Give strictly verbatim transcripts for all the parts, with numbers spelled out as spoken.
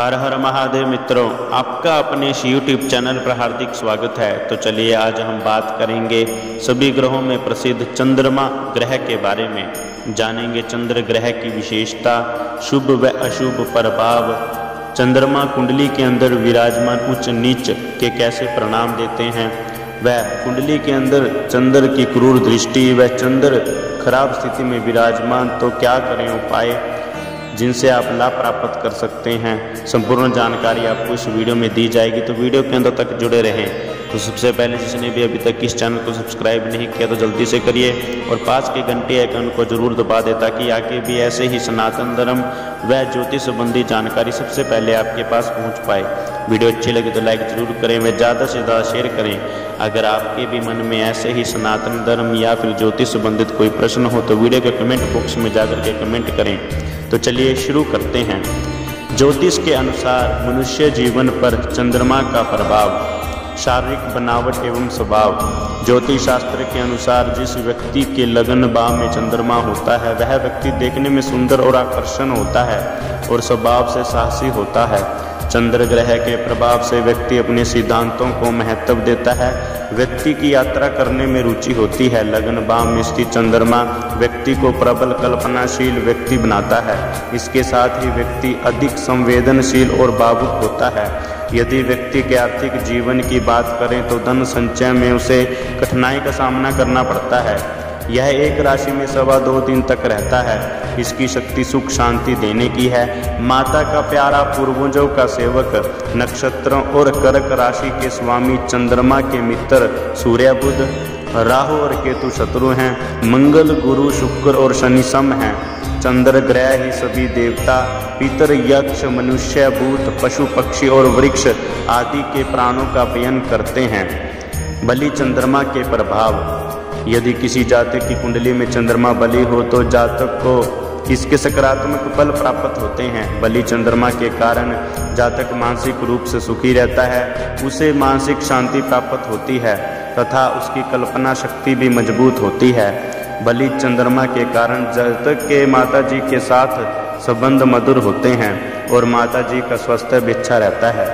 हर हर महादेव मित्रों, आपका अपने इस यूट्यूब चैनल पर हार्दिक स्वागत है। तो चलिए आज हम बात करेंगे सभी ग्रहों में प्रसिद्ध चंद्रमा ग्रह के बारे में। जानेंगे चंद्र ग्रह की विशेषता, शुभ व अशुभ प्रभाव, चंद्रमा कुंडली के अंदर विराजमान उच्च नीच के कैसे परिणाम देते हैं, वह कुंडली के अंदर चंद्र की क्रूर दृष्टि व चंद्र खराब स्थिति में विराजमान तो क्या करें उपाय जिनसे आप लाभ प्राप्त कर सकते हैं। संपूर्ण जानकारी आपको इस वीडियो में दी जाएगी, तो वीडियो के अंदर तक जुड़े रहें। तो सबसे पहले जिसने भी अभी तक इस चैनल को सब्सक्राइब नहीं किया तो जल्दी से करिए और पास के घंटे आइकन को जरूर दबा दें ताकि आगे भी ऐसे ही सनातन धर्म व ज्योतिष संबंधी जानकारी सबसे पहले आपके पास पहुंच पाए। वीडियो अच्छी लगे तो लाइक जरूर करें व ज़्यादा से ज़्यादा शेयर करें। अगर आपके भी मन में ऐसे ही सनातन धर्म या फिर ज्योतिष संबंधित कोई प्रश्न हो तो वीडियो के कमेंट बॉक्स में जाकर के कमेंट करें। तो चलिए शुरू करते हैं। ज्योतिष के अनुसार मनुष्य जीवन पर चंद्रमा का प्रभाव, शारीरिक बनावट एवं स्वभाव। ज्योतिष शास्त्र के अनुसार जिस व्यक्ति के लगन भाव में चंद्रमा होता है वह व्यक्ति देखने में सुंदर और आकर्षण होता है और स्वभाव से साहसी होता है। चंद्र ग्रह के प्रभाव से व्यक्ति अपने सिद्धांतों को महत्व देता है, व्यक्ति की यात्रा करने में रुचि होती है। लगन भाव में स्थित चंद्रमा व्यक्ति को प्रबल कल्पनाशील व्यक्ति बनाता है। इसके साथ ही व्यक्ति अधिक संवेदनशील और भावुक होता है। यदि व्यक्ति के आर्थिक जीवन की बात करें तो धन संचय में उसे कठिनाई का सामना करना पड़ता है। यह एक राशि में सवा दो दिन तक रहता है। इसकी शक्ति सुख शांति देने की है। माता का प्यारा, पूर्वजों का सेवक, नक्षत्रों और कर्क राशि के स्वामी चंद्रमा के मित्र सूर्य, बुध, राहु और केतु शत्रु हैं। मंगल, गुरु, शुक्र और शनि सम हैं। चंद्र ग्रह ही सभी देवता, पितर, यक्ष, मनुष्य, भूत, पशु, पक्षी और वृक्ष आदि के प्राणों का व्ययन करते हैं। बलि चंद्रमा के प्रभाव। यदि किसी जातक की कुंडली में चंद्रमा बलि हो तो जातक को इसके सकारात्मक फल प्राप्त होते हैं। बलि चंद्रमा के कारण जातक मानसिक रूप से सुखी रहता है, उसे मानसिक शांति प्राप्त होती है तथा उसकी कल्पना शक्ति भी मजबूत होती है। बलि चंद्रमा के कारण जातक के माता जी के साथ संबंध मधुर होते हैं और माता जी का स्वास्थ्य भी अच्छा रहता है।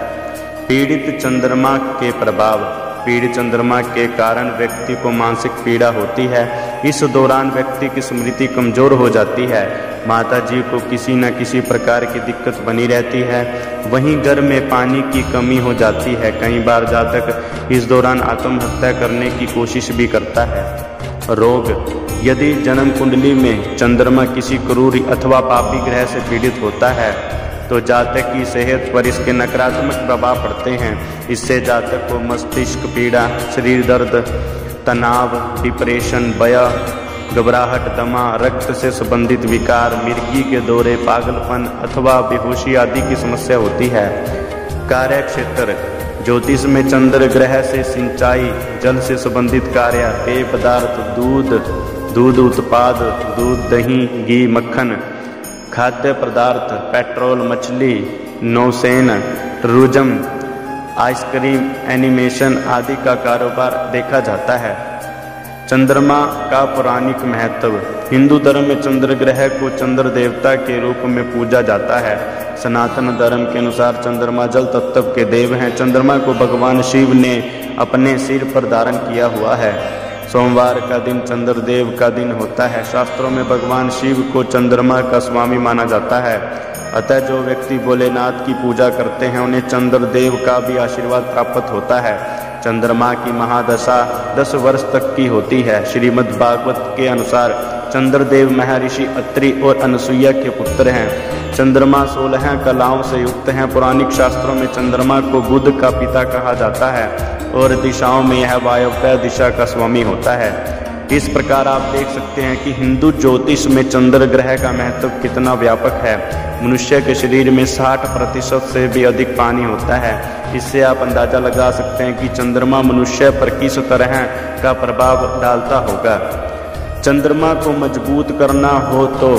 पीड़ित चंद्रमा के प्रभाव। पीड़ित चंद्रमा के कारण व्यक्ति को मानसिक पीड़ा होती है। इस दौरान व्यक्ति की स्मृति कमजोर हो जाती है। माता जी को किसी न किसी प्रकार की दिक्कत बनी रहती है। वहीं घर में पानी की कमी हो जाती है। कई बार जातक इस दौरान आत्महत्या करने की कोशिश भी करता है। रोग। यदि जन्म कुंडली में चंद्रमा किसी क्रूर अथवा पापी ग्रह से पीड़ित होता है तो जातक की सेहत पर इसके नकारात्मक प्रभाव पड़ते हैं। इससे जातक को मस्तिष्क पीड़ा, शरीर दर्द, तनाव, डिप्रेशन, भय, घबराहट, दमा, रक्त से संबंधित विकार, मिर्गी के दौरे, पागलपन अथवा बेहोशी आदि की समस्या होती है। कार्य क्षेत्र। ज्योतिष में चंद्र ग्रह से सिंचाई, जल से संबंधित कार्य, पेय पदार्थ, दूध, दूध उत्पाद, दूध, दही, घी, मक्खन, खाद्य पदार्थ, पेट्रोल, मछली, नौसेन, टूरिज्म, आइसक्रीम, एनिमेशन आदि का कारोबार देखा जाता है। चंद्रमा का पौराणिक महत्व। हिंदू धर्म में चंद्र ग्रह को चंद्र देवता के रूप में पूजा जाता है। सनातन धर्म के अनुसार चंद्रमा जल तत्व के देव हैं। चंद्रमा को भगवान शिव ने अपने सिर पर धारण किया हुआ है। सोमवार का दिन चंद्रदेव का दिन होता है। शास्त्रों में भगवान शिव को चंद्रमा का स्वामी माना जाता है। अतः जो व्यक्ति भोलेनाथ की पूजा करते हैं उन्हें चंद्रदेव का भी आशीर्वाद प्राप्त होता है। चंद्रमा की महादशा दस वर्ष तक की होती है। श्रीमद् भागवत के अनुसार चंद्रदेव महर्षि अत्रि और अनसुईया के पुत्र हैं। चंद्रमा सोलह कलाओं से युक्त हैं। पौराणिक शास्त्रों में चंद्रमा को बुध का पिता कहा जाता है और दिशाओं में यह वायव्य दिशा का स्वामी होता है। इस प्रकार आप देख सकते हैं कि हिंदू ज्योतिष में चंद्र ग्रह का महत्व कितना व्यापक है। मनुष्य के शरीर में साठ प्रतिशत से भी अधिक पानी होता है। इससे आप अंदाजा लगा सकते हैं कि चंद्रमा मनुष्य पर किस तरह का प्रभाव डालता होगा। चंद्रमा को मजबूत करना हो तो,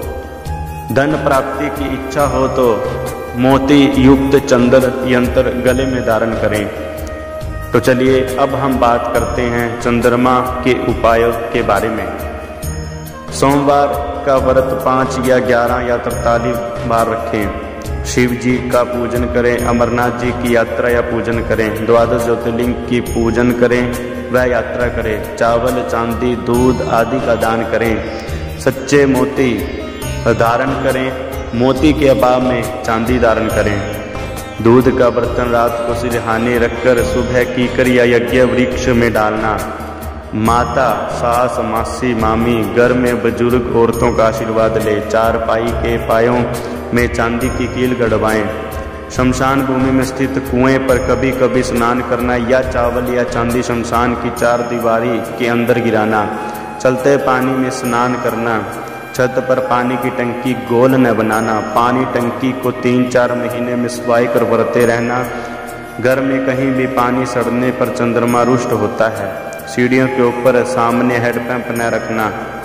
धन प्राप्ति की इच्छा हो तो मोती युक्त चंद्र यंत्र गले में धारण करें। तो चलिए अब हम बात करते हैं चंद्रमा के उपायों के बारे में। सोमवार का व्रत पाँच या ग्यारह या तरतालीस बार रखें। शिव जी का पूजन करें, अमरनाथ जी की यात्रा या पूजन करें, द्वादश ज्योतिर्लिंग की पूजन करें वह यात्रा करें, चावल चांदी दूध आदि का दान करें, सच्चे मोती धारण करें, मोती के अभाव में चांदी धारण करें, दूध का बर्तन रात को सिरहाने रखकर सुबह कीकर या यज्ञ वृक्ष में डालना, माता सास मासी मामी घर में बुजुर्ग औरतों का आशीर्वाद ले, चार पाई के पायों में चांदी की कील गड़वाएं, शमशान भूमि में स्थित कुएं पर कभी कभी स्नान करना या चावल या चांदी शमशान की चार दीवारी के अंदर गिराना, चलते पानी में स्नान करना, छत पर पानी की टंकी गोल न बनाना, पानी टंकी को तीन चार महीने में सफाई कर भरते रहना, घर में कहीं भी पानी सड़ने पर चंद्रमा रुष्ट होता है, सीढ़ियों के ऊपर सामने हेडपंप न रखना,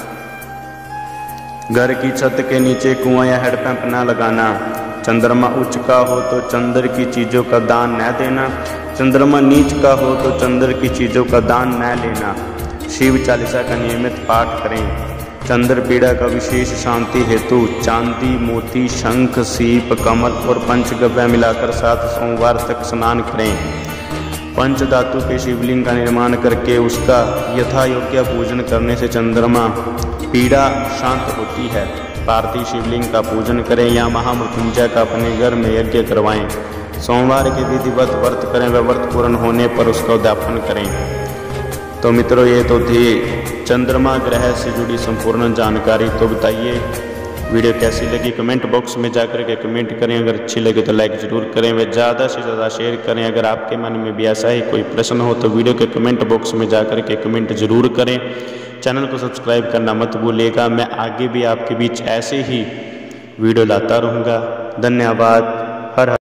घर की छत के नीचे कुआं या हेडपंप न लगाना, चंद्रमा उच्च का हो तो चंद्र की चीज़ों का दान न देना, चंद्रमा नीच का हो तो चंद्र की चीज़ों का दान न लेना, शिव चालीसा का नियमित पाठ करें, चंद्र पीड़ा का विशेष शांति हेतु चांदी मोती शंख सीप कमल और पंचगव्य मिलाकर सात सोमवार तक स्नान करें, पंच धातु के शिवलिंग का निर्माण करके उसका यथा योग्य पूजन करने से चंद्रमा पीड़ा शांत होती है, पार्थिव शिवलिंग का पूजन करें या महामृत्युंजय का अपने घर में यज्ञ करवाएं, सोमवार के विधिवत व्रत करें व व्रत पूर्ण होने पर उसका उद्यापन करें। तो मित्रों ये तो थी चंद्रमा ग्रह से जुड़ी संपूर्ण जानकारी। तो बताइए वीडियो कैसी लगी, कमेंट बॉक्स में जाकर के कमेंट करें, अगर अच्छी लगे तो लाइक ज़रूर करें व ज़्यादा से ज़्यादा शेयर करें। अगर आपके मन में भी ऐसा ही कोई प्रश्न हो तो वीडियो के कमेंट बॉक्स में जाकर के कमेंट ज़रूर करें। चैनल को सब्सक्राइब करना मत भूलिएगा। मैं आगे भी आपके बीच ऐसे ही वीडियो लाता रहूँगा। धन्यवाद। हर